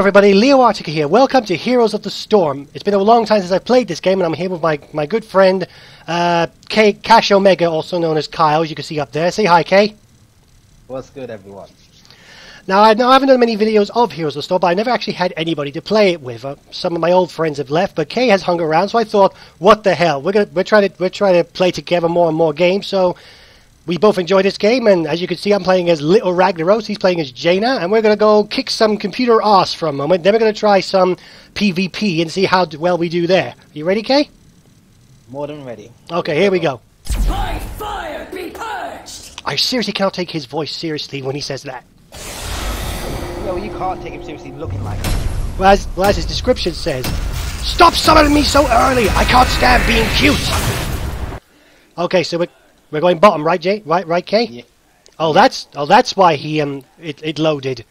everybody, Lil'Ragnaros here. Welcome to Heroes of the Storm. It's been a long time since I played this game, and I'm here with my good friend, KashOmega, also known as Kyle, as you can see up there. Say hi, Kay. What's good, everyone? Now, I haven't done many videos of Heroes of the Storm, but I never actually had anybody to play it with. Some of my old friends have left, but Kay has hung around, so I thought, what the hell? We're trying to play together more and more games, so we both enjoy this game, and as you can see, I'm playing as Lil'Ragnaros, he's playing as Jaina, and we're going to go kick some computer ass for a moment. Then we're going to try some PvP and see how well we do there. You ready, Kay? More than ready. Okay, here we go. By fire be purged! I seriously cannot take his voice seriously when he says that. No, you can't take him seriously looking like him. Well, as his description says, stop summoning me so early! I can't stand being cute! Okay, so we're going bottom, right, Jay? Right, Kay? Yeah. Oh, that's why he it loaded.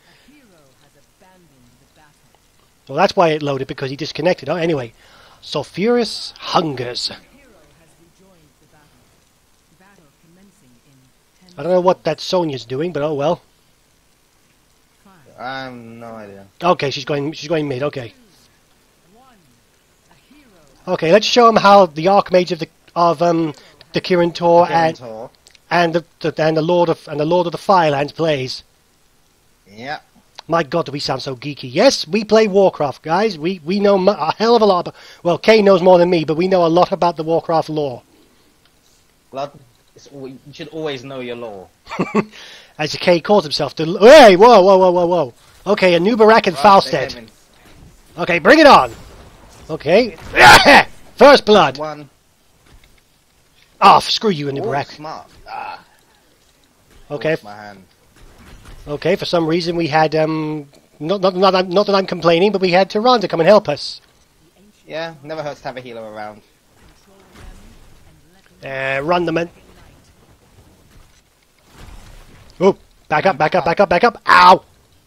Well, that's why it loaded, because he disconnected. Oh, anyway, Sulfurous Hungers. I don't know what that Sonia's doing, but oh well. I have no idea. Okay, she's going mid. Okay. Okay, let's show him how the Archmage of the Kirin Tor and the Lord of the Firelands plays. Yeah. My God, do we sound so geeky? Yes, we play Warcraft, guys. We know a hell of a lot. Well, Kay knows more than me, but we know a lot about the Warcraft lore. Well, you should always know your lore. As Kay calls himself. Hey, whoa. Okay, Anubarak and Falstead. Okay, bring it on. Okay. First blood. One. Oh, screw you, Oh, Anubarak. smart. Ah. Okay. My hand. Okay, for some reason we had, not that I'm complaining, but we had Tehran to come and help us. Yeah, never hurts to have a healer around. Run them in. Oh, back up. Ow!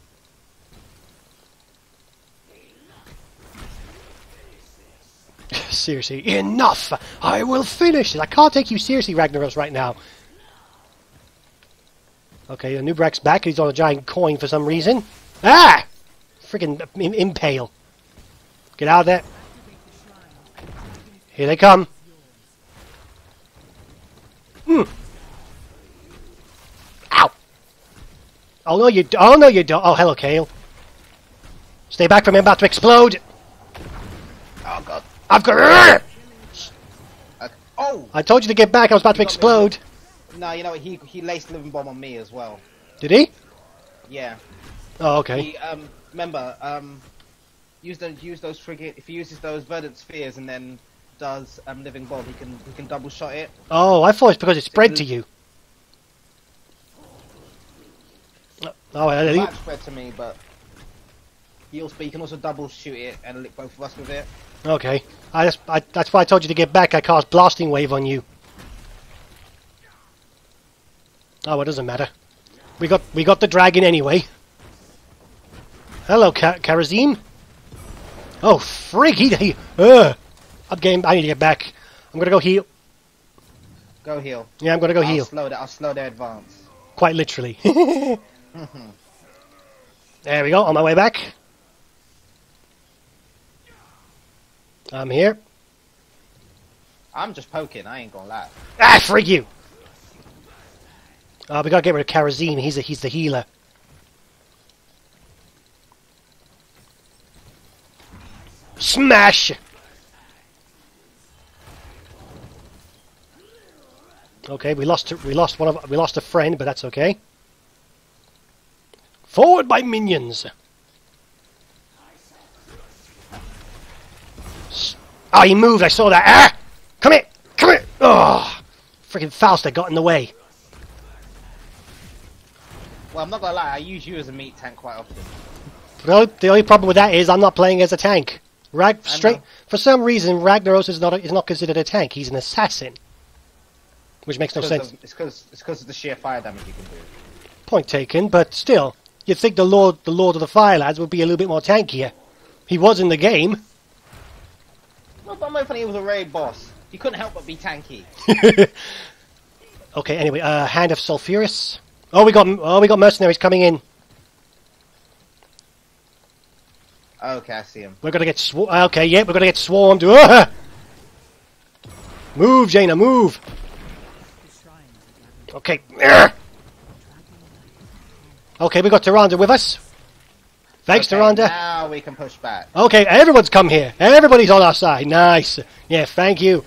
Seriously, enough! I will finish it! I can't take you seriously, Ragnaros, right now. Okay, Anubrak's back. He's on a giant coin for some reason. Ah! Freaking impale. Get out of there. Here they come. Ow! Oh no, you don't. Oh no, you don't. Oh, hello, Kale. Stay back from him. About to explode. Oh god. I've got. Oh! I told you to get back. I was about to explode. No, you know what? He laced living bomb on me as well. Did he? Yeah. Oh, okay. He remember use those frigate. If he uses those verdant spheres and then does living bomb, he can double shot it. Oh, I thought it's because it spread to you. Oh, It might spread to me, but you can also double shoot it and lick both of us with it. okay. That's why I told you to get back. I cast blasting wave on you. Oh, it doesn't matter. We got the dragon anyway. Hello, Karazim. Oh, freak! I'm game. I need to get back. I'm gonna go heal. Go heal. Yeah, I'm gonna go heal. I'll slow their advance. Quite literally. There we go. On my way back. I'm here. I'm just poking. I ain't gonna lie. Ah, freak you! We gotta get rid of Karazim. He's the healer. Smash! Okay, we lost a friend, but that's okay. Forward by minions. Oh, he moved. I saw that. Ah! Come here! Oh, freaking Falstead got in the way. Well, I'm not gonna lie. I use you as a meat tank quite often. The only problem with that is I'm not playing as a tank. For some reason, Ragnaros is not considered a tank. He's an assassin, which makes no sense. It's because of the sheer fire damage you can do. Point taken, but still, you'd think the Lord of the Firelands would be a little bit more tankier. He was in the game. No, but I'm not funny. He was a raid boss. He couldn't help but be tanky. Okay. Anyway, Hand of Sulfurous. Oh, we got mercenaries coming in. Okay, I see him. We're gonna get okay, yeah, we're gonna get swarmed. Move, Jaina, move. Okay. Okay, we got Tyrande with us. Thanks, Okay, Tyrande. now we can push back. Okay, everyone's come here. Everybody's on our side. Nice. Yeah, thank you.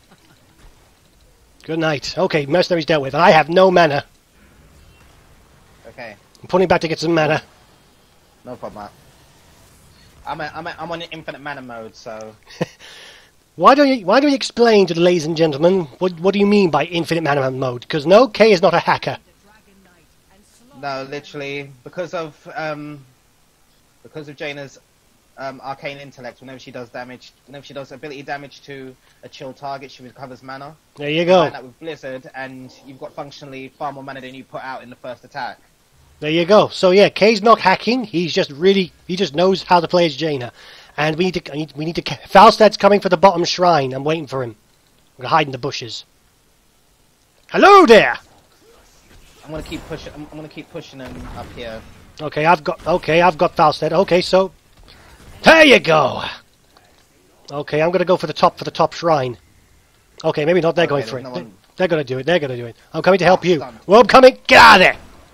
Good night. Okay, mercenaries dealt with. I have no mana. Okay, I'm putting back to get some mana. no problem. I'm on infinite mana mode, so Why don't you explain to the ladies and gentlemen what do you mean by infinite mana mode? Because no, Kay is not a hacker. no, literally because of Jaina's arcane intellect. Whenever she does ability damage to a chill target, she recovers mana. There you go. Combine that with Blizzard, and you've got functionally far more mana than you put out in the first attack. There you go. So yeah, Kay's not hacking. He just knows how to play as Jaina. And we need to. Falstad's coming for the bottom shrine. I'm waiting for him. I'm gonna hide in the bushes. Hello there. I'm gonna keep pushing. I'm gonna keep pushing him up here. Okay, I've got Falstad. Okay, so there you go. Okay, I'm gonna go for the top shrine. Okay, maybe not. They're going for it. No one... They're gonna do it. They're gonna do it. I'm coming to help you. Stunned. Well, I'm coming. Get out of there.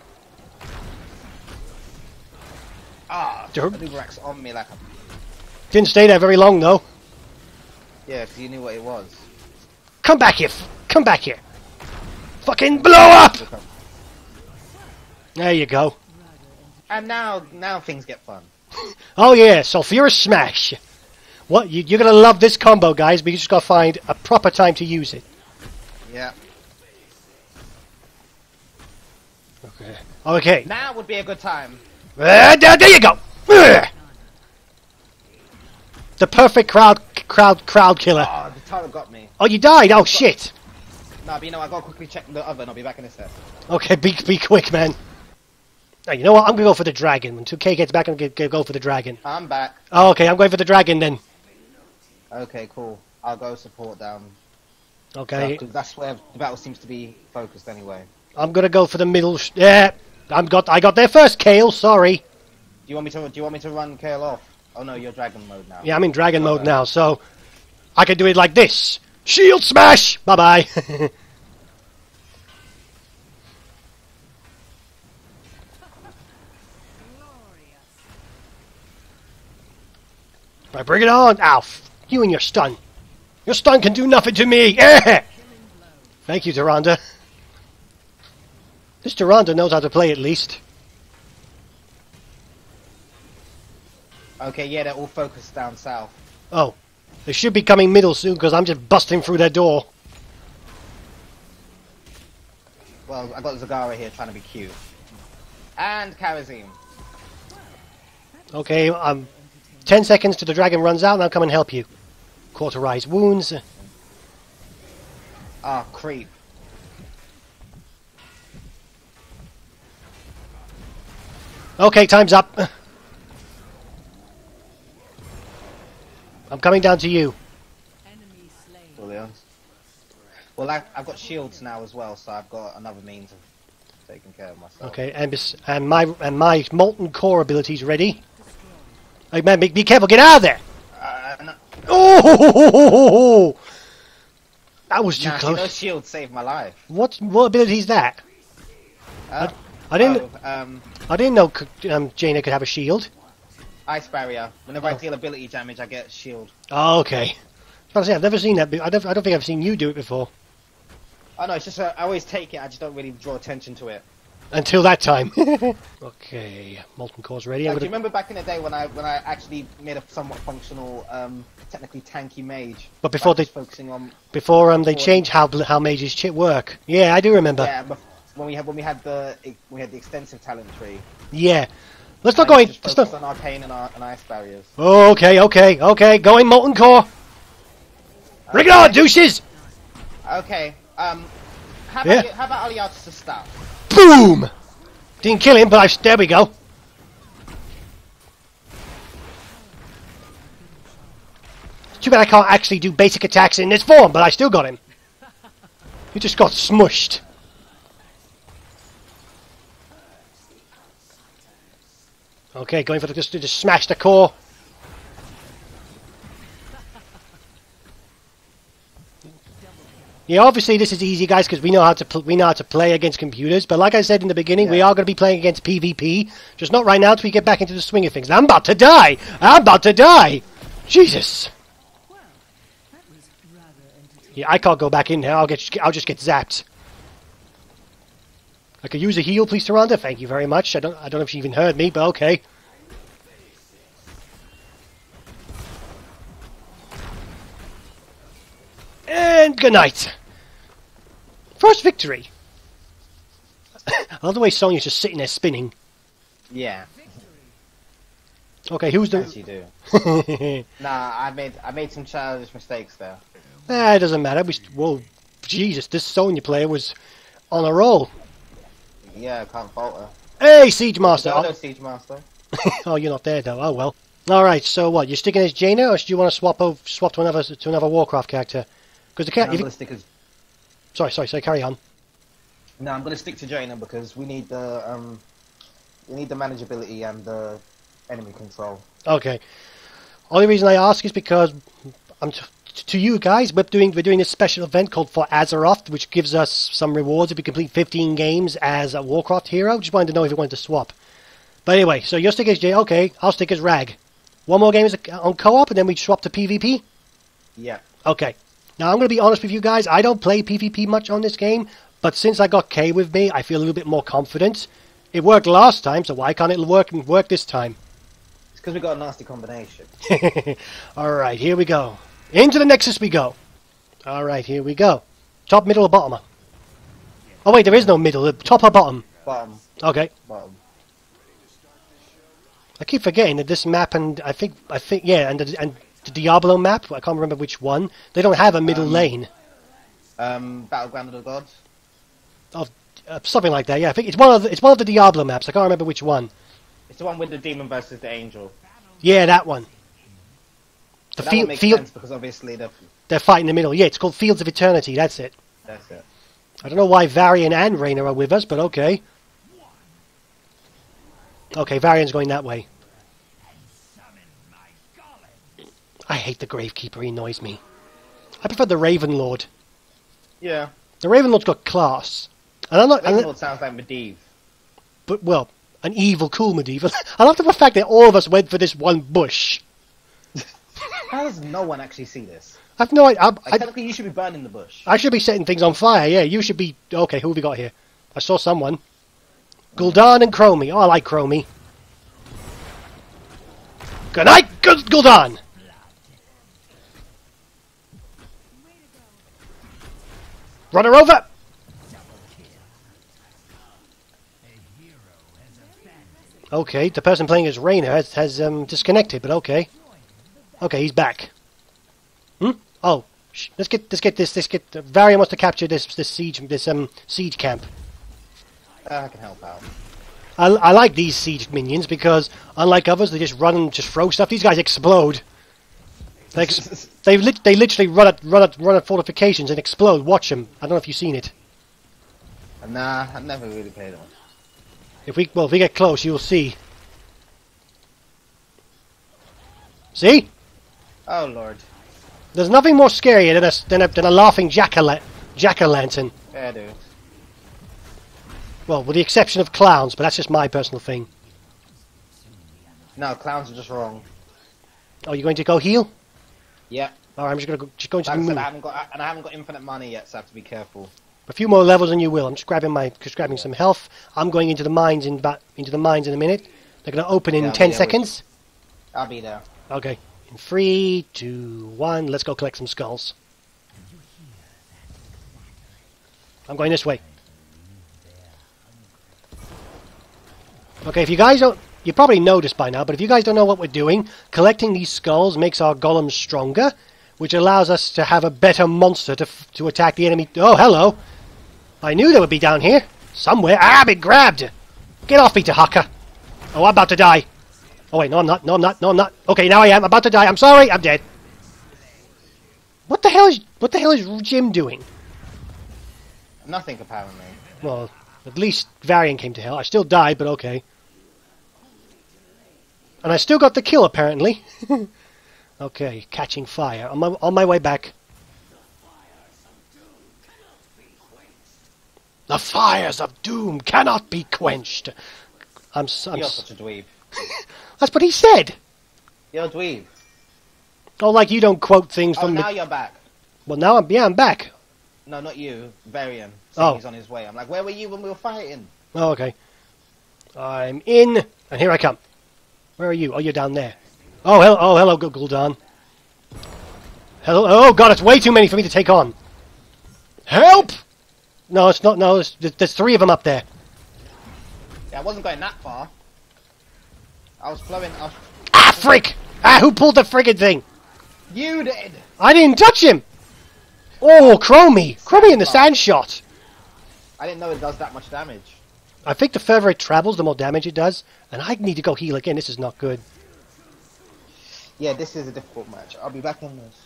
Ah, Lil'Ragnaros on me like a... Didn't stay there very long though. Yeah, because you knew what it was. Come back here. Come back here. Fucking blow up. There you go. And now things get fun. Oh yeah, Sulphurous Smash. What you're gonna love this combo, guys, but you just gotta find a proper time to use it. Yeah. Okay. Okay. Now would be a good time. There you go. The perfect crowd killer. Oh, the turret got me. Oh, you died. Oh shit. No, but you know, I gotta quickly check the oven. I'll be back in a sec. Okay, be quick, man. Now, you know what? I'm gonna go for the dragon. When 2K gets back, I'm gonna go for the dragon. I'm back. Oh, okay, I'm going for the dragon then. Okay, cool. I'll go support down. Okay. Because that's where the battle seems to be focused anyway. I'm gonna go for the middle. Yeah, I got there first, Kale. Sorry. Do you want me to run Kale off? Oh no, you're dragon mode now. Yeah, I'm in dragon mode now, so I can do it like this. Shield smash. Bye bye. Right, bring it on. Ow, you and your stun. Your stun can do nothing to me. Thank you, Tyrande. This Tyrande knows how to play at least. Okay, yeah, they're all focused down south. Oh, they should be coming middle soon because I'm just busting through their door. Well, I got Zagara here trying to be cute. And Karazim. Okay, 10 seconds till the dragon runs out and I'll come and help you. Cauterize wounds. Ah, creep. Okay, time's up. I'm coming down to you. Brilliant. Well, I've got shields now as well, so I've got another means of taking care of myself. Okay, and my molten core ability's ready. Hey man, be careful! Get out of there! No. Oh! That was too Nah, close. those shields saved my life. What ability is that? I didn't know Jaina could have a shield. Ice barrier. Whenever I deal ability damage, I get shield. Oh, okay. I was about to say, I've never seen that. I don't think I've seen you do it before. Oh no, it's just I always take it. I just don't really draw attention to it. Until that time. Okay, molten core's ready. Do you remember back in the day when I actually made a somewhat functional, technically tanky mage? But before they focusing on they changed how mages work. Yeah, I do remember. Yeah, but when we had the extensive talent tree. Yeah. Let's not go in. Let's focus on arcane and ice barriers. Okay. Going molten core. Bring it on, douches! Okay. How about Aliatus to start? Boom! Didn't kill him, but there we go. It's too bad I can't actually do basic attacks in this form, but I still got him. He just got smushed. Okay, going for just smash the core. Yeah, obviously this is easy, guys, because we know how to play against computers. But like I said in the beginning, we are going to be playing against PvP. Just not right now until we get back into the swing of things. And I'm about to die! I'm about to die! Jesus! Yeah, I can't go back in now. I'll just get zapped. I could use a heal, please, Tyrande. Thank you very much. I don't know if she even heard me, but okay. And good night. First victory. I love the way Sonya's just sitting there spinning. Yeah. Okay, who's the? As you do. Nah, I made some childish mistakes there. It doesn't matter. Whoa, Jesus! This Sonya player was on a roll. Yeah, I can't fault her. Hey, Siege Master. No, Siege Master. Oh, you're not there though. Oh well. All right. So what? You're sticking as Jaina, or do you want to swap to another Warcraft character? Because the cat. I'm gonna stick as. Sorry. Carry on. No, I'm gonna stick to Jaina because we need the manageability and the enemy control. Okay. Only reason I ask is because to you guys, we're doing this special event called For Azeroth, which gives us some rewards if we complete 15 games as a Warcraft hero. Just wanted to know if you wanted to swap. But anyway, so you'll stick as Jay. Okay, I'll stick as Rag. One more game on co-op, and then we swap to PvP. Yeah. Okay. Now I'm going to be honest with you guys. I don't play PvP much on this game, but since I got Kay with me, I feel a little bit more confident. It worked last time, so why can't it work this time? It's because we got a nasty combination. Alright, here we go. Into the Nexus we go. Alright, here we go. Top, middle, or bottom? Oh wait, there is no middle. Top or bottom? Bottom. Okay. Bottom. I keep forgetting that this map and I think yeah, and the Diablo map, I can't remember which one. They don't have a middle lane. Battleground of the Gods. Oh, something like that. Yeah, I think it's one of the Diablo maps. I can't remember which one. It's the one with the demon versus the angel. Yeah, that one. The that one makes sense because obviously they're fighting in the middle. Yeah, it's called Fields of Eternity. That's it. That's it. I don't know why Varian and Raina are with us, but okay. Okay, Varian's going that way. I hate the Gravekeeper. He annoys me. I prefer the Raven Lord. Yeah. The Raven Lord's got class. And I'm not. Raven Lord sounds like Medivh. But well, an evil, cool medieval. I love the fact that all of us went for this one bush. How does no one actually see this? I've no idea. Technically, you should be burning the bush. I should be setting things on fire. Yeah, you should be. Okay, who have we got here? I saw someone. Gul'dan and Chromie. Oh, I like Chromie. Good night, Gul'dan. Run her over. Okay, the person playing as Raina has disconnected, but okay. Okay, he's back. Oh, let's get Varian wants to capture this siege camp. I can help out. I like these siege minions because unlike others, they just run and just throw stuff. These guys explode. They literally run at fortifications and explode. Watch them. I don't know if you've seen it. Nah, I've never really played them. If we get close, you'll see. See? Oh Lord. There's nothing more scary than a laughing jack-o'-lantern. Yeah, dude. Well, with the exception of clowns, but that's just my personal thing. No, clowns are just wrong. Oh, you're going to go heal? Yeah. Alright, I'm just going to the moon. I haven't got infinite money yet, so I have to be careful. A few more levels and you will. I'm just grabbing some health. I'm going into the mines in a minute. They're going to open in 10 seconds. I'll be there. Okay. In 3, 2, 1, let's go collect some skulls. I'm going this way. Okay, if you guys don't... You probably noticed by now, but if you guys don't know what we're doing, collecting these skulls makes our golems stronger, which allows us to have a better monster to attack the enemy. Oh, hello! I knew they would be down here. Somewhere. Ah, I've been grabbed! Get off me, Tahaka! Oh, I'm about to die. Oh, wait, no, I'm not. No, I'm not. No, I'm not. Okay, now I am. I'm about to die. I'm sorry. I'm dead. What the hell is Jim doing? Nothing, apparently. Well, at least Varian came to hell. I still died, but okay. And I still got the kill, apparently. Okay, catching fire. On my way back. The fires of doom cannot be quenched. You're such a dweeb. That's what he said. You're a dweeb. Oh, like you don't quote things Oh, from now you're back. Well, now I'm back. No, not you. Varian. Oh. He's on his way. I'm like, where were you when we were fighting? Oh, okay. I'm in, and here I come. Where are you? Oh, you're down there. Oh, hello, Gul'dan. Hello. Oh, God, it's way too many for me to take on. Help! No, it's not. No, there's 3 of them up there. Yeah, I wasn't going that far. I was flowing. Ah, frick! Ah, who pulled the friggin' thing? You did! I didn't touch him! Oh, Chromie! Chromie in the sand shot! I didn't know it does that much damage. I think the further it travels, the more damage it does. And I need to go heal again. This is not good. Yeah, this is a difficult match. I'll be back on this.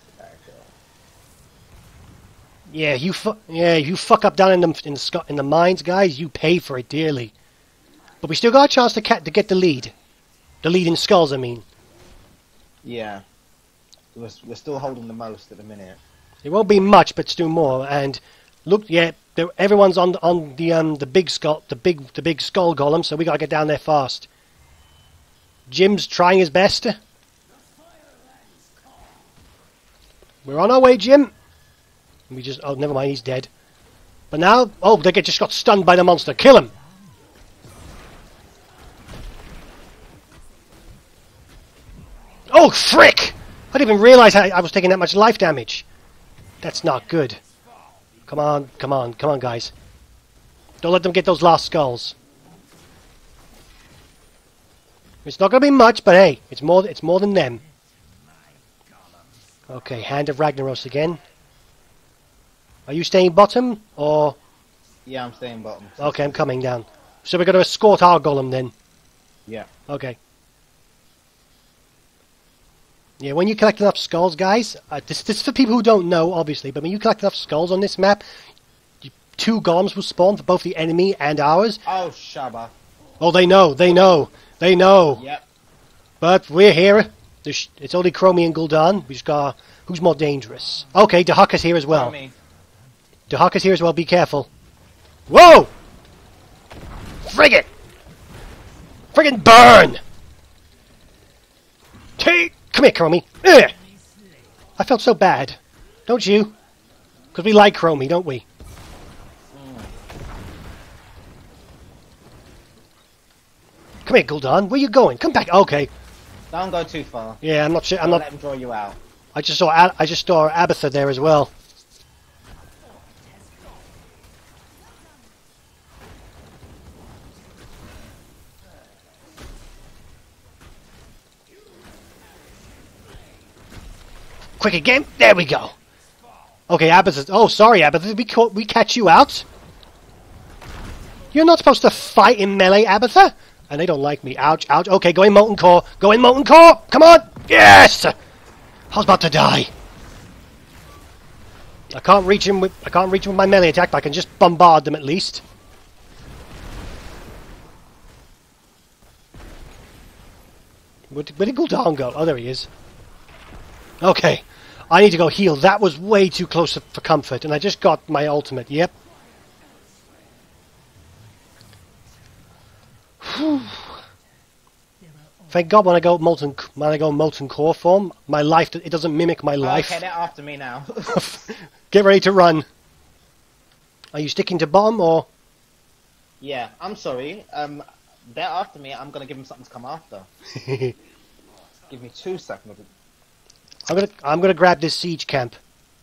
Yeah, you fuck up down in the mines, guys. You pay for it dearly. But we still got a chance to get the lead. The lead in skulls, I mean. Yeah. We're still holding the most at the minute. It won't be much, but still more. And look, yeah, everyone's on the big skull, the big skull golem. So we gotta get down there fast. Jim's trying his best. We're on our way, Jim. Oh, never mind, he's dead. But now, they just got stunned by the monster. Kill him. Oh, frick! I didn't even realize I was taking that much life damage. That's not good. Come on, guys. Don't let them get those last skulls. It's not going to be much, but hey, it's more than them. Okay, Hand of Ragnaros again. Are you staying bottom, or...? Yeah, I'm staying bottom. Okay, I'm coming down. So we're going to escort our golem, then? Yeah. Okay. Yeah, when you collect enough skulls, guys, this is for people who don't know, obviously, but when you collect enough skulls on this map, 2 golems will spawn for both the enemy and ours. Oh, Shabba. Oh, they know. Yep. But we're here. It's only Chromie and Gul'dan. We just got... Who's more dangerous? Okay, Dahaka's here as well. Dahaka's here as well, be careful. Whoa! Frigate! Friggin' burn! Come here, Chromie. Ugh! I felt so bad. Don't you? Because we like Chromie, don't we? Come here, Gul'dan. Where you going? Come back. Okay. Don't go too far. Yeah, I'm not sure. Don't let him draw you out. I just saw Abatha there as well. Quick again. There we go. Okay, Abatha. Oh, sorry, Abatha. We catch you out. You're not supposed to fight in melee, Abatha. And they don't like me. Ouch, ouch. Okay, go in Molten Core. Go in Molten Core. Come on. Yes. I was about to die. I can't reach him with my melee attack, but I can just bombard them at least. Where did Gul'dan go? Oh, there he is. Okay. I need to go heal. That was way too close for comfort, and I just got my ultimate. Yep. Whew. Thank God when I go molten core form, my life it doesn't mimic my life. Okay, they're after me now. Get ready to run. Are you sticking to bottom or? Yeah, I'm sorry. They're after me. I'm gonna give them something to come after. Give me 2 seconds. I'm gonna grab this siege camp.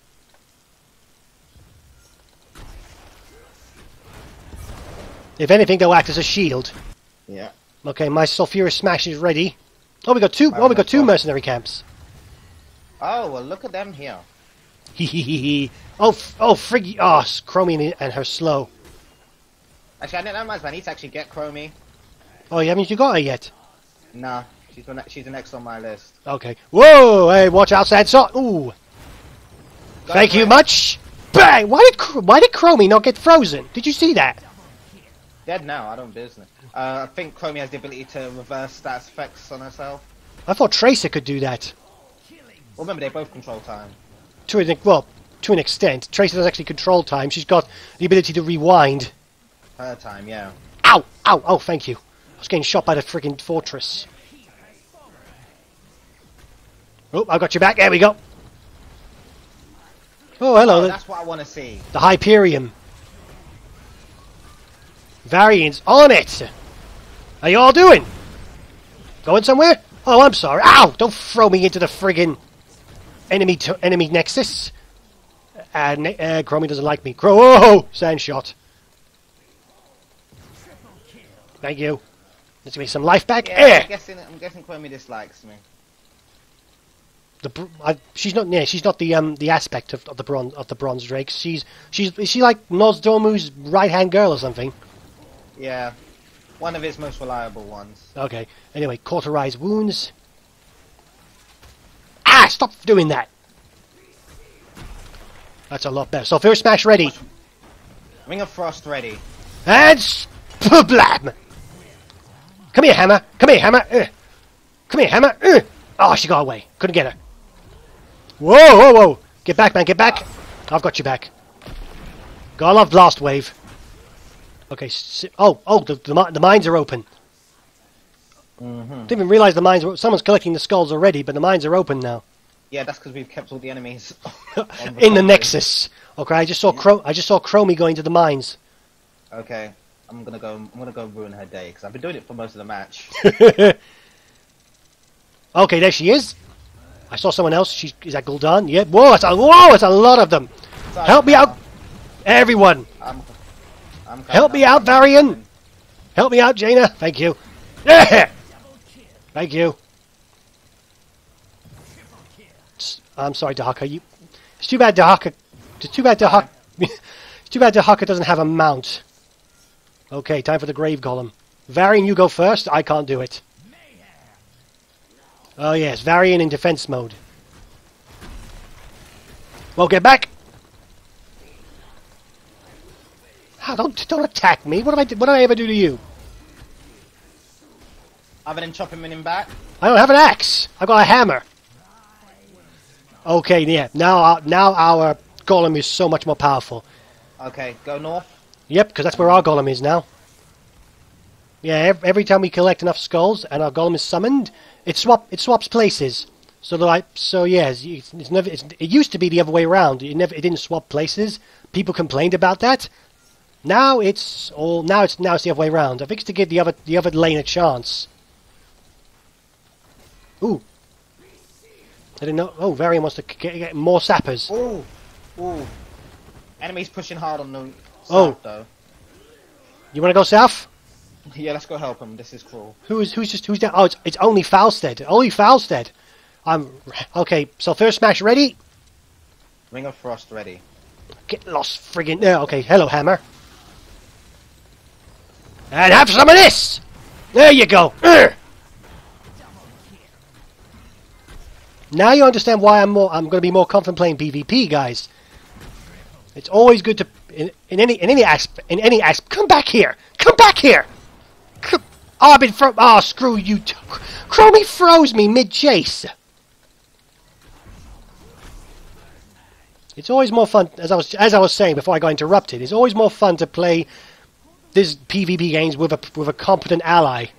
If anything, they'll act as a shield. Yeah. Okay, my sulfurous smash is ready. Oh, we got 2. Oh, we got 2 mercenary camps. Oh well, look at them here. Hehehe. Oh, friggy. Oh, Chromie and her slow. Actually, I didn't know, I need to actually get Chromie. Oh, you haven't got her yet? Nah, she's the next on my list. Okay. Whoa! Hey, watch outside. Ooh. Thank you much. Bang! Why did Chromie not get frozen? Did you see that? Dead now. I don't business. I think Chromie has the ability to reverse stats effects on herself. I thought Tracer could do that. Well, remember they both control time. To an extent. Tracer does actually control time. She's got the ability to rewind. Her time, yeah. Ow! Ow! Oh, thank you. I was getting shot by the friggin' fortress. Oh, I got you back. There we go. Oh, hello. Oh, that's what I want to see. The Hyperion. Varian's on it. How you all doing? Going somewhere? Oh, I'm sorry. Ow! Don't throw me into the friggin' enemy nexus. Chromie doesn't like me. Whoa! Sand shot. Thank you. Let's give me some life back. Yeah, I'm guessing Chromie dislikes me. She's not. Yeah, she's not the aspect of the bronze drakes. Is she like Nosdormu's right hand girl or something? Yeah, one of his most reliable ones. Okay. Anyway, cauterize wounds. Ah! Stop doing that. That's a lot better. So first smash ready. Ring of Frost ready. And blam! Come here, Hammer. Come here, Hammer. Come here, Hammer. Oh, she got away. Couldn't get her. Whoa, whoa, whoa. Get back, man. Get back. I've got you back. Gotta love Blast Wave. Okay. The mines are open. Didn't even realize the mines were... Someone's collecting the skulls already, but the mines are open now. Yeah, that's because we've kept all the enemies in the Nexus. Okay, I just saw Chromie going to the mines. Okay, I'm gonna go ruin her day because I've been doing it for most of the match. Okay, there she is. I saw someone else. Is that Gul'dan? Yeah. Whoa, it's a lot of them. Help me out, everyone. Help me out, Varian. Help me out, Jaina. Thank you. Yeah. Thank you. I'm sorry, Dahaka. It's too bad Dahaka. It's too bad Dahaka. It's too bad Dahaka doesn't have a mount. Okay, time for the grave golem. Varian, you go first. I can't do it. Oh yes, Varian in defense mode. Well, get back. Don't attack me. What did I ever do to you? Other than chopping him back. I don't have an axe. I've got a hammer. Okay, yeah. Now our golem is so much more powerful. Okay, go north. Yep, because that's where our golem is now. Yeah, every time we collect enough skulls and our golem is summoned, it swaps places. So yeah, it used to be the other way around. It didn't swap places. People complained about that. Now it's the other way around. I think it's to give the other lane a chance. Ooh. I didn't know. Oh, Varian wants to get more sappers. Ooh. Enemies pushing hard on the south, though. You want to go south? Yeah, let's go help him. This is cruel. Who's down? Oh, it's only Falstead. Only Falstead. Okay. So first smash ready. Ring of Frost ready. Get lost, friggin'. Yeah. Okay. Hello, Hammer. And have some of this. There you go. Now you understand why I'm going to be more confident playing PvP, guys. It's always good to in any aspect. Come back here. Come back here. Oh, screw you. Chromie froze me mid-chase. It's always more fun, as I was saying before I got interrupted. It's always more fun to play these PvP games with a competent ally.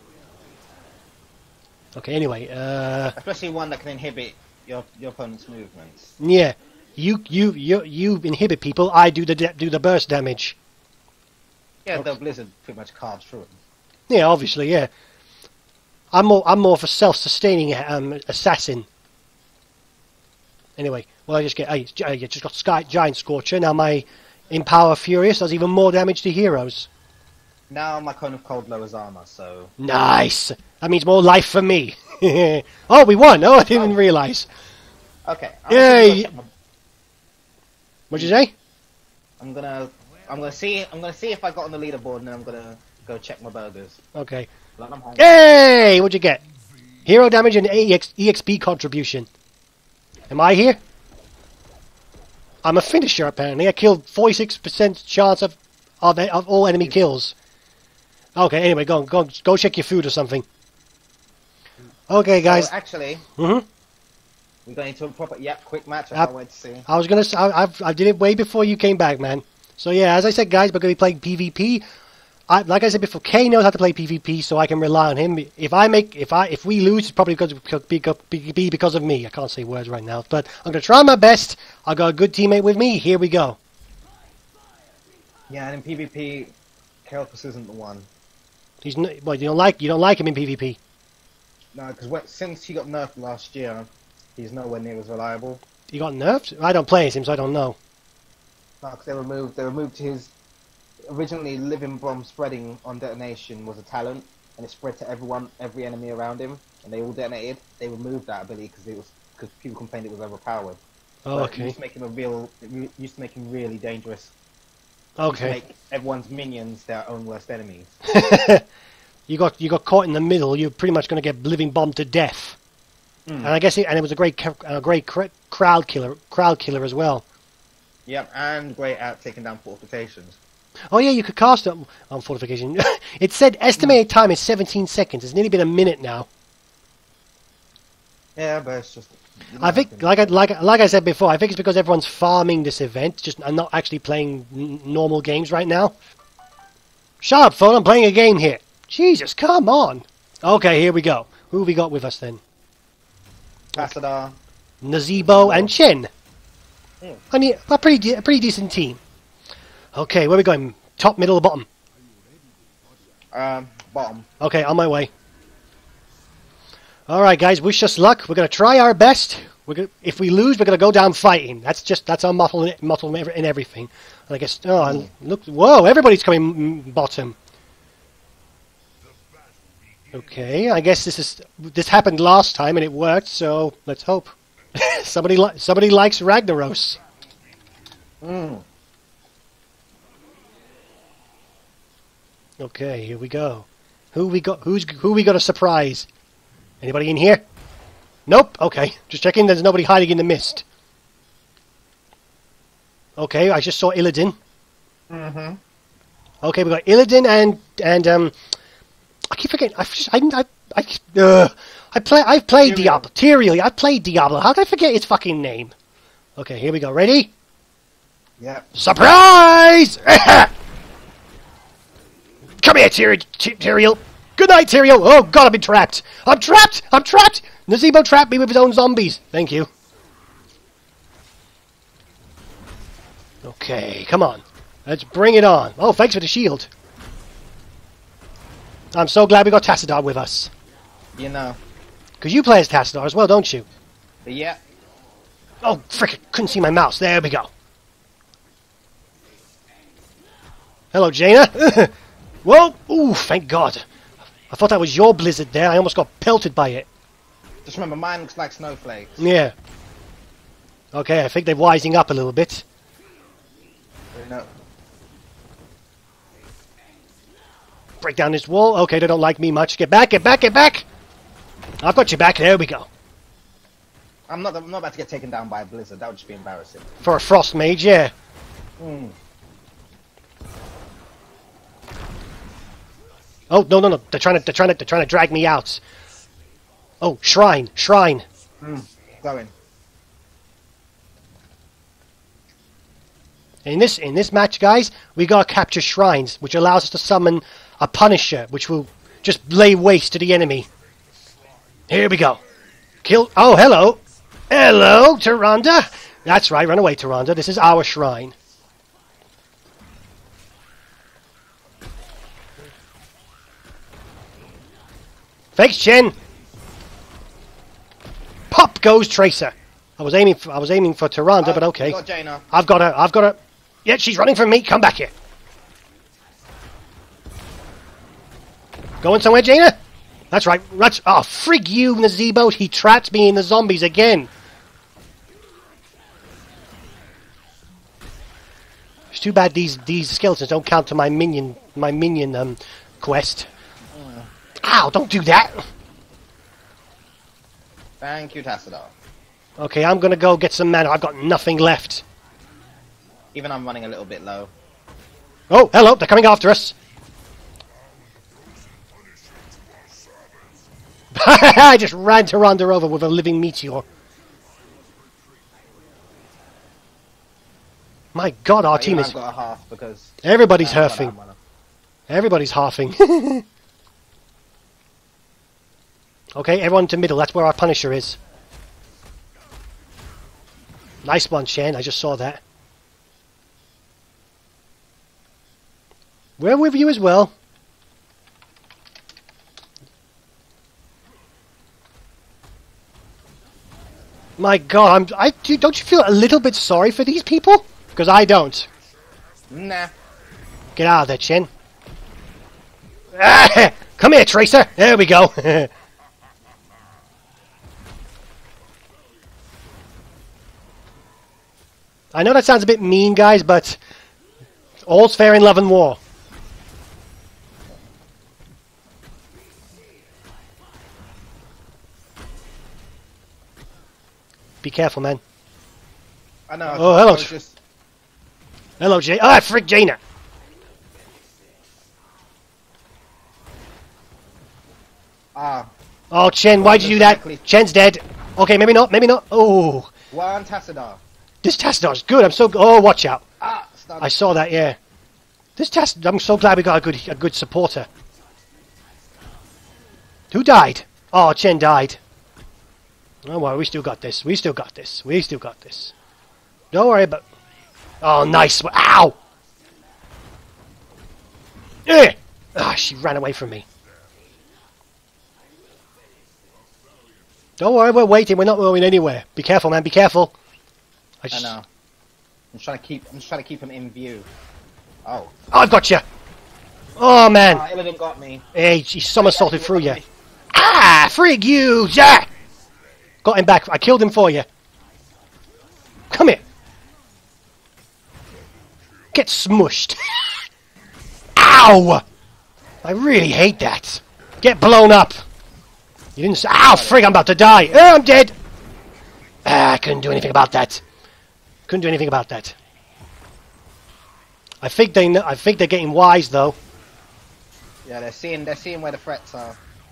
Okay, anyway, especially one that can inhibit your opponent's movements. Yeah, you inhibit people. I do the burst damage. Yeah, the blizzard pretty much carves through it. Yeah, obviously, yeah. I'm more of a self-sustaining assassin. Anyway, well, I just got Giant Scorcher. Now my Empower Furious does even more damage to heroes. Now my Cone of Cold lowers armor, so... Nice! That means more life for me. Oh, we won! Oh, I didn't realise. Okay. Yay! What'd you say? I'm gonna see if I got on the leaderboard, and then I'm gonna go check my burgers. Okay. Yay! What'd you get? Hero damage and EXP contribution. Am I here? I'm a finisher, apparently. I killed 46% chance of all enemy kills. Okay, anyway, go check your food or something. Okay, guys. So actually, we're going to a proper quick match. I can't wait to see. I was gonna. I did it way before you came back, man. So yeah, as I said, guys, we're gonna be playing PvP. like I said before, Kay knows how to play PvP, so I can rely on him. If we lose, it's probably be because of me. I can't say words right now, but I'm gonna try my best. I got a good teammate with me. Here we go. Yeah, and in PvP, Kelpus isn't the one. He's well, you don't like him in PvP. No, because since he got nerfed last year, he's nowhere near as reliable. He got nerfed? I don't play as him, so I don't know. No, because they removed his originally living bomb spreading on detonation was a talent, and it spread to every enemy around him, and they all detonated. They removed that ability because people complained it was overpowered. Oh, but okay. It used to make him really dangerous. Okay. Make everyone's minions their own worst enemies. You got caught in the middle. You're pretty much going to get living bombed to death. And I guess it was a great crowd killer as well. Yep, and great at taking down fortifications. Oh yeah, you could cast it on fortification. It said estimated time is 17 seconds. It's nearly been a minute now. Yeah, but it's just. I think, like I said before, I think it's because everyone's farming this event, just and not actually playing normal games right now. Shut up, phone! I'm playing a game here. Jesus, come on. Okay, here we go. Who have we got with us then? Tassadar, Nazebo and Chen. Yeah. I mean, a pretty decent team. Okay, where are we going? Top, middle, or bottom? bottom. Okay, on my way. All right, guys. Wish us luck. We're gonna try our best. If we lose, we're gonna go down fighting. That's our motto in everything. And I guess. Oh, look! Whoa! Everybody's coming bottom. Okay, I guess this happened last time and it worked. So let's hope. somebody likes Lil'Ragnaros. Okay, here we go. Who we got a surprise? Anybody in here? Nope. Okay, just checking. There's nobody hiding in the mist. Okay, I just saw Illidan. Okay, we got Illidan and I keep forgetting. I've played Diablo. Tyrael. I've played Diablo. How did I forget his fucking name? Okay, here we go. Ready? Yeah. Surprise! Come here, Tyrael. Good night, Tyrael. Oh God, I've been trapped. I'm trapped. Nazebo trapped me with his own zombies. Thank you. Okay, come on. Let's bring it on. Oh, thanks for the shield. I'm so glad we got Tassadar with us. You know. Because you play as Tassadar as well, don't you? Yeah. Oh, frick, I couldn't see my mouse. There we go. Hello, Jaina. Whoa! Ooh, thank God. I thought that was your blizzard there. I almost got pelted by it. Just remember, mine looks like snowflakes. Yeah. Okay, I think they're wising up a little bit. No. Break down this wall. Okay, they don't like me much. Get back, get back, get back! I've got your back. There we go. I'm not about to get taken down by a blizzard. That would just be embarrassing. For a frost mage, yeah. Oh, no. They're trying to drag me out. Oh, shrine. Going. In this match, guys, we gotta capture shrines, which allows us to summon a Punisher, which will just lay waste to the enemy. Here we go. Kill. Oh, hello. Hello, Tyrande. That's right. Run away, Tyrande. This is our shrine. Thanks, Chen. Pop goes Tracer. I was aiming for Tyrande, but okay. Got Jaina. I've got her. Yeah, she's running from me. Come back here. Going somewhere, Jaina? That's right. Oh, frig you, Nazebo. He trapped me in the zombies again. It's too bad these skeletons don't count to my minion quest. Ow! Don't do that. Thank you, Tassadar. Okay, I'm gonna go get some mana. I've got nothing left. Even I'm running a little bit low. Oh, hello! They're coming after us. I just ran Tyrande over with a living meteor. My God, our team is... I've got a half because... Everybody's hurting. Everybody's halving. Okay, everyone to middle. That's where our Punisher is. Nice one, Shen. I just saw that. We're with you as well. My God, don't you feel a little bit sorry for these people? Because I don't. Nah. Get out of there, Shen. Ah, come here, Tracer. There we go. I know that sounds a bit mean, guys, but all's fair in love and war. Be careful, man. I know. Oh, hello. Just... Hello, Jay. Ah, frick, Jaina. Ah. Oh, Chen, why'd you do that? Chen's dead. Okay, maybe not, maybe not. Oh. Why on Tassadar? This Tassadar's good. I'm so... Oh, watch out. Ah, I saw that, yeah. This I'm so glad we got a good supporter. Who died? Oh, Chen died. Oh, well, we still got this. We still got this. We still got this. Don't worry about... Oh, nice. Ow! Eh! Ah, she ran away from me. Don't worry, we're waiting. We're not going anywhere. Be careful, man. Be careful. I know. I'm just trying to keep him in view. Oh. Oh, I've got you. Oh, man. Ah, Illidan got me. Hey, he somersaulted through you. Ah, frig you! Yeah! Got him back. I killed him for you. Come here. Get smushed. Ow! I really hate that. Get blown up. You didn't say... Ow, frig, I'm about to die. Oh, I'm dead. Ah, I couldn't do anything about that. Couldn't do anything about that. I think they're getting wise, though. Yeah, they're seeing where the threats are.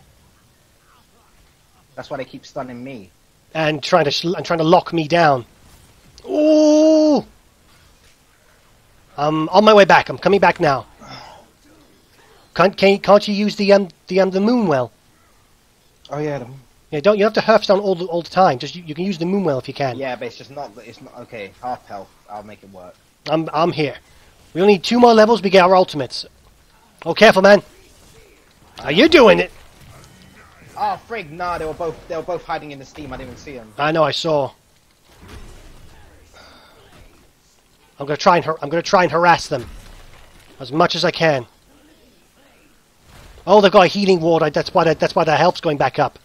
That's why they keep stunning me. And trying to lock me down. Ooh! I'm on my way back. I'm coming back now. Can't you use the moon well? Oh yeah. Yeah, you have to hearthstone all the time. Just you can use the moon well if you can. Yeah, but it's not okay. Half health. I'll make it work. I'm here. We only need 2 more levels. We get our ultimates. Oh, careful, man. Are you doing it? Oh frig! Nah, they were both hiding in the steam. I didn't even see them. I know. I saw. I'm gonna try and harass them as much as I can. Oh, they've got a healing ward. That's why their health's going back up.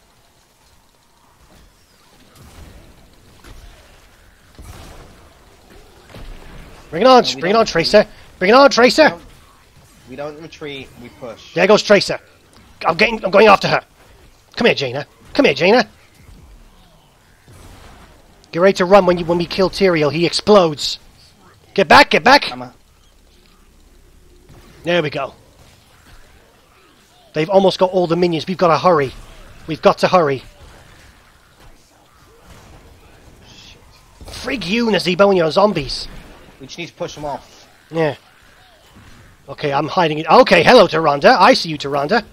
Bring it on, bring it on, Tracer. Bring it on, Tracer. We don't retreat. We push. There goes Tracer. I'm going after her. Come here, Jaina. Come here, Jaina. Get ready to run when we kill Tyrael. He explodes. Get back, get back. There we go. They've almost got all the minions. We've got to hurry. We've got to hurry. Shit. Frig you, Nazebo, and your zombies. We just need to push them off. Yeah. Okay, I'm hiding it. Okay, hello, Tyrande. I see you, Tyrande.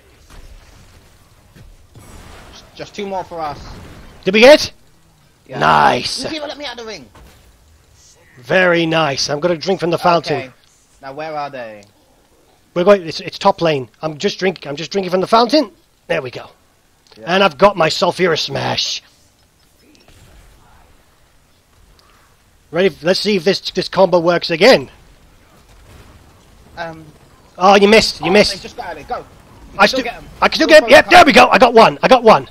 Just 2 more for us. Did we get? Yeah. Nice. You people let me out of the ring. Very nice. I'm going to drink from the fountain. Okay. Now where are they? We're going. It's top lane. I'm just drinking from the fountain. There we go. Yeah. And I've got my sulfurous smash. Ready? Let's see if this combo works again. Oh, you missed. You missed. Just got it. Go. I can still get him. Yep. There we go. I got one. I got one.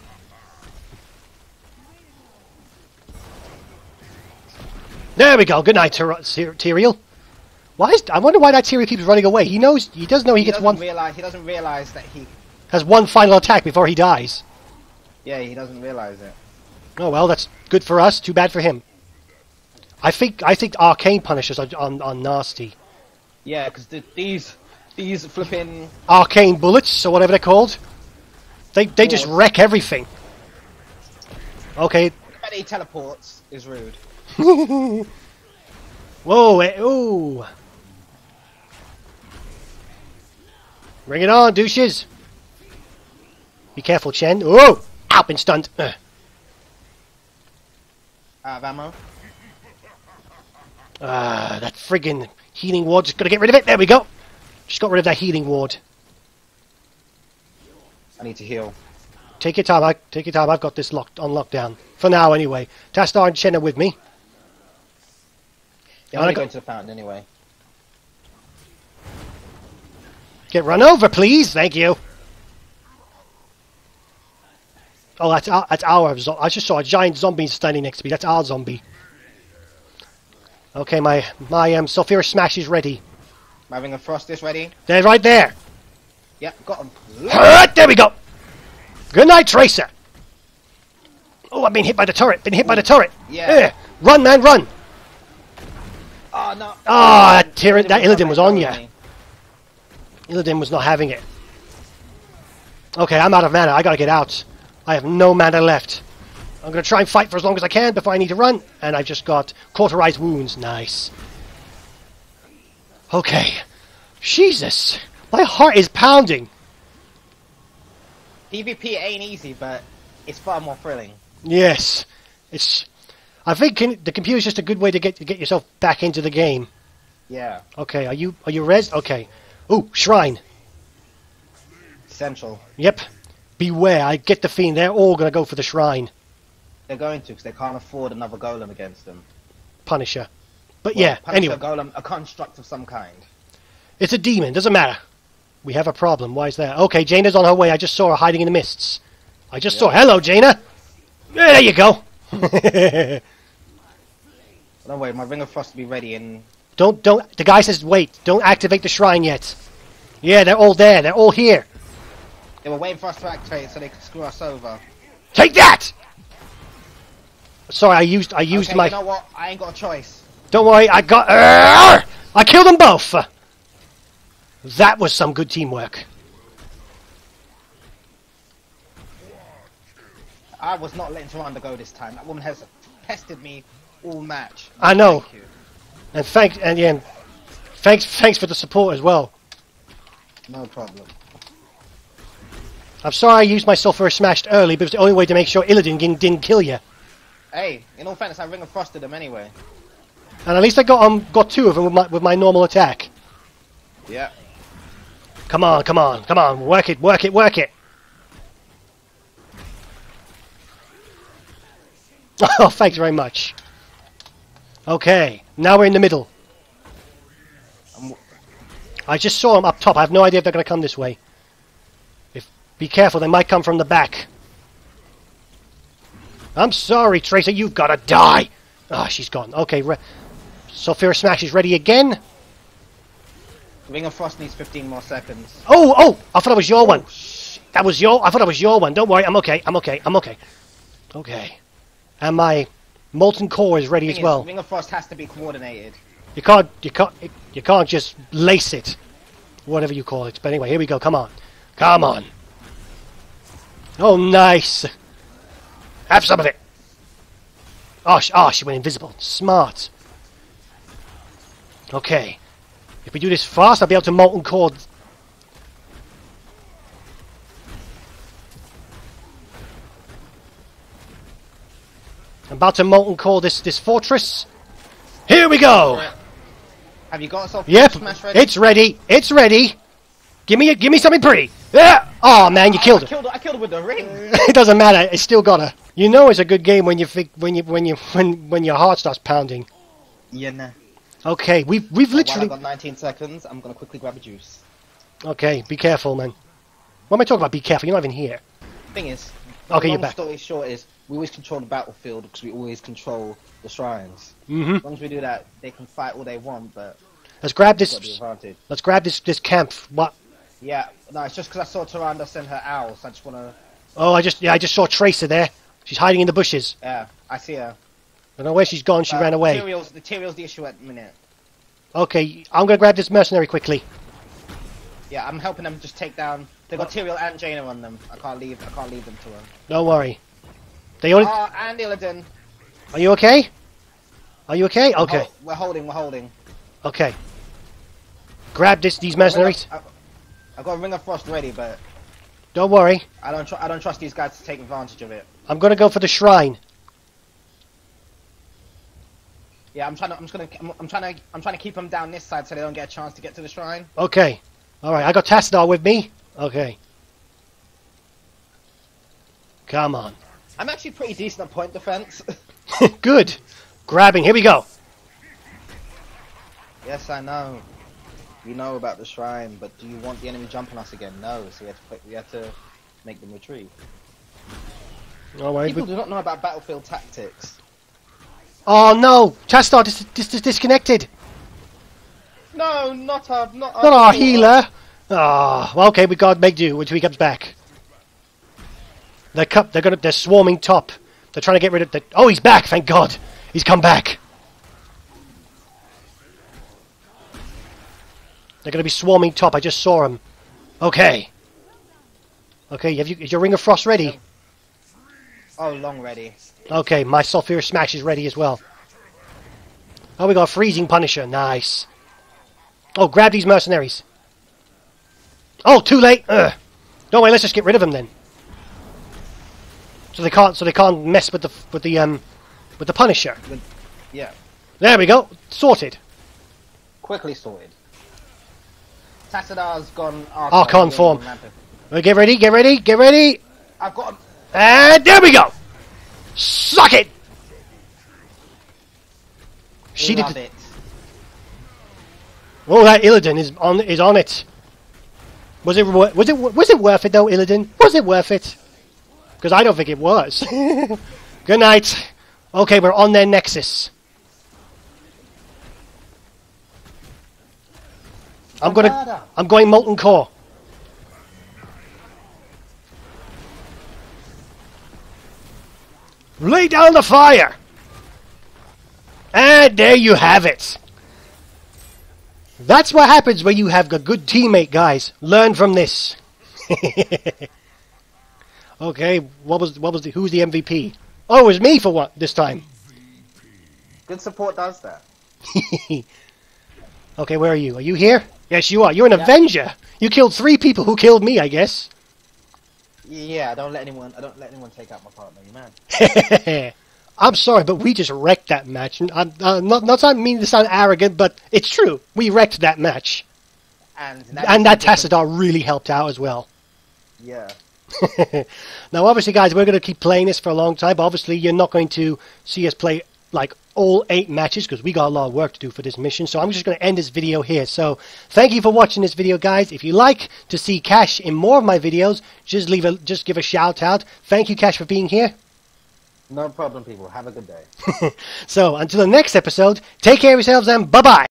There we go. Good night, Tyrael. I wonder why that Tyrael keeps running away. He knows. He does know he gets one. He doesn't realize that he has one final attack before he dies. Yeah, he doesn't realize it. Oh well, that's good for us. Too bad for him. I think arcane punishers are nasty. Yeah, because these flipping arcane bullets or whatever they're called. They just wreck everything. Okay. The fact that he teleports is rude. Whoa! Ooh. Bring it on, douches. Be careful, Chen. Oh! Ow, been stunned. Out of ammo. That friggin' healing ward. Just gotta get rid of it. There we go. Just got rid of that healing ward. I need to heal. Take your time. Take your time. I've got this on lockdown. For now, anyway. Tastar and Chen are with me. Yeah, I'm gonna go into the fountain anyway. Get run over, please. Thank you. Oh, that's our. I just saw a giant zombie standing next to me. That's our zombie. Okay, my sulfurous smash is ready. My ring of frost is ready. They're right there. Yep, got him. There we go. Good night, Tracer. Oh, I've been hit by the turret. Yeah. Run, man, run. Oh no. Ah, that Illidan was on you. Illidan was not having it. Okay, I'm out of mana. I gotta get out. I have no mana left. I'm gonna try and fight for as long as I can before I need to run. And I just got cauterized wounds. Nice. Okay. Jesus. My heart is pounding. PvP ain't easy, but it's far more thrilling. Yes. I think the computer's just a good way to get yourself back into the game. Yeah. Okay, are you rezzed? Okay. Ooh, shrine. Essential. Yep. Beware, I get the feeling they're all going to go for the shrine. They're going to, because they can't afford another golem against them. Punisher. But Well, yeah, Punisher, anyway. golem, a construct of some kind. It's a demon, doesn't matter. We have a problem, why is that? Okay, Jaina's on her way, I just saw her hiding in the mists. I just saw, hello Jaina! Yeah, there you go! Don't worry, my ring of frost will be ready in... Don't, the guy says wait, don't activate the shrine yet. Yeah, they're all there, they're all here. They were waiting for us to activate so they could screw us over. Take that! Sorry, I used Okay, my... you know what? I ain't got a choice. Don't worry, I killed them both! That was some good teamwork. I was not letting Tyrande go this time. That woman has pestered me all match. I know. Thank you. And thanks for the support as well. No problem. I'm sorry I used my sulfur smashed early, but it was the only way to make sure Illidan didn't kill you. Hey, in all fairness, I ring of frosted them anyway. And at least I got two of them with my normal attack. Yeah. Come on, work it. Oh, thanks very much. Okay, now we're in the middle. I just saw them up top. I have no idea if they're going to come this way. Be careful, they might come from the back. I'm sorry, Tracer, you've got to die. Ah, she's gone. Okay, Sulfurous Smash is ready again. Ring of Frost needs 15 more seconds. Oh! I thought it was your one. I thought it was your one. Don't worry, I'm okay. Okay. And my Molten Core is ready as well. Ring of Frost has to be coordinated. You can't just lace it. Whatever you call it. But anyway, here we go. Come on. Oh, nice. Have some of it. Oh, she went invisible. Smart. Okay. If we do this fast, I'll be able to Molten Core. I'm about to Molten Core this fortress. Here we go. Have you got yourself Yep, Smash ready? it's ready. Give me something pretty. Yeah. Oh man, you killed her. I killed her with the ring. It doesn't matter. It's still got her. You know it's a good game when your heart starts pounding. Yeah, nah. Okay, we've While literally. I've got 19 seconds, I'm gonna quickly grab a juice. Okay, be careful, man. What am I talking about? Be careful. You're not even here. Thing is, Okay, you're long back. story short is, we always control the battlefield because we always control the shrines. Mm-hmm. As long as we do that, they can fight all they want, but Let's grab we've got the this. advantage. Let's grab this camp. What? Yeah, no, it's just because I saw Tyrande send her owls. I just wanna. Oh, I just saw Tracer there. She's hiding in the bushes. Yeah, I see her. I don't know where she's gone. She ran away. The material's the issue at the minute. Okay, I'm gonna grab this mercenary quickly. Yeah, I'm helping them just take down. They got Tyrael and Jaina on them. I can't leave them to her. Don't worry. They only. And Illidan. Are you okay? Okay. We're holding. Okay. Grab these mercenaries. I've got a Ring of Frost ready, but Don't worry. I don't trust these guys to take advantage of it. I'm gonna go for the shrine. Yeah, I'm trying to keep them down this side so they don't get a chance to get to the shrine. Okay. Alright, I got Tassadar with me. Okay. Come on. I'm actually pretty decent at point defense. Good. Grabbing. Here we go. Yes, I know. We know about the shrine, but do you want the enemy jumping us again? No, so we have to make them retreat. Alright. People do not know about battlefield tactics. Oh no! Tassadar disconnected. No, not our healer. Ah, well, okay, we gotta make do until he comes back. They're swarming top. They're trying to get rid of the. Oh, he's back! Thank God, he's come back. They're gonna be swarming top. I just saw him. Okay. Okay, is your Ring of Frost ready? Oh, long ready. Okay, my Sulphurous Smash is ready as well. Oh, we got a Freezing Punisher. Nice. Oh, grab these mercenaries. Oh, too late. Ugh. Don't worry, let's just get rid of them then. So they can't mess with the Punisher. Yeah. There we go. Sorted. Quickly sorted. Tassadar's gone Archon form. Get ready, get ready, get ready. I've got him. And there we go. Suck it. She Love did. it. Oh, that Illidan is on it. Was it worth it though, Illidan? Was it worth it? Because I don't think it was. Good night. Okay, we're on their Nexus. I'm going Molten Core. Lay down the fire. And there you have it. That's what happens when you have a good teammate, guys. Learn from this. Okay, who's the MVP? Oh, it was me for what this time. Good support does that. Okay, where are you? Are you here? Yes, you are. You're an Avenger. You killed 3 people who killed me, I guess. Yeah, I don't let anyone take out my partner, you man. I'm sorry, but we just wrecked that match. I'm not meaning to sound arrogant, but it's true. We wrecked that match. And that Tassadar really helped out as well. Yeah. Now, obviously, guys, we're going to keep playing this for a long time. But obviously, you're not going to see us play like all 8 matches because we got a lot of work to do for this mission. So I'm just going to end this video here. So thank you for watching this video, guys. If you like to see Kash in more of my videos, just give a shout out. Thank you, Kash, for being here. No problem, people. Have a good day. So until the next episode, take care of yourselves and bye-bye.